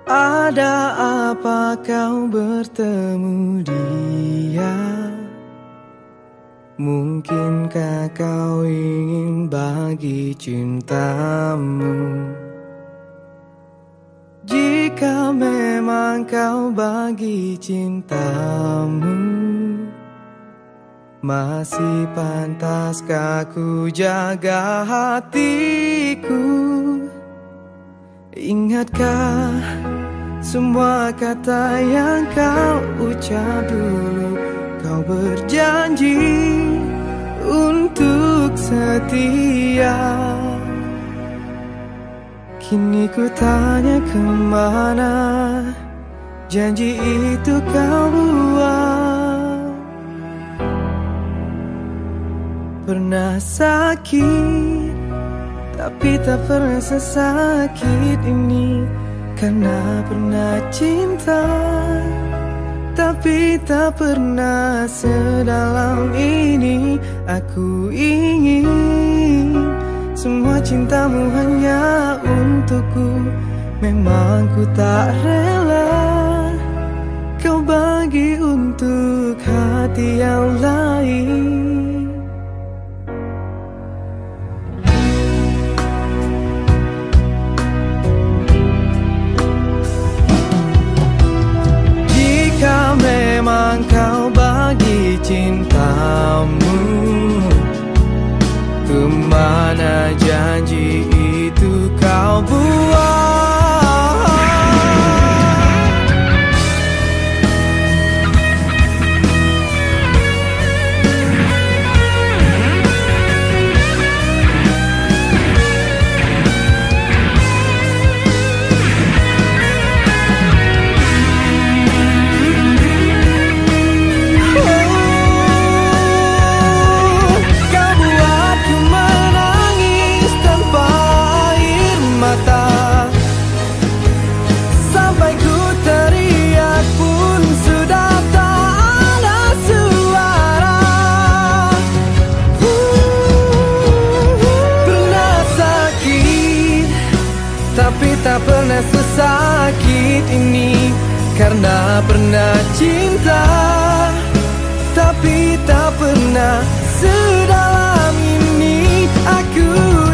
Ada apa kau bertemu dia? Mungkinkah kau ingin bagi cintamu? Jika memang kau bagi cintamu, masih pantaskah ku jaga hatiku? Ingatkah semua kata yang kau ucap dulu? Kau berjanji untuk setia. Kini ku tanya kemana janji itu kau buang. Pernah sakit, tapi tak pernah sesakit ini. Karena pernah cinta, tapi tak pernah sedalam ini. Aku ingin semua cintamu hanya untukku. Memang ku tak rela kau bagi untuk hati yang lain. Jika memang kau bagi cintamu, kemana janji itu kau buang? Tapi tak pernah sesakit ini. Karena pernah cinta, tapi tak pernah sedalam ini. Aku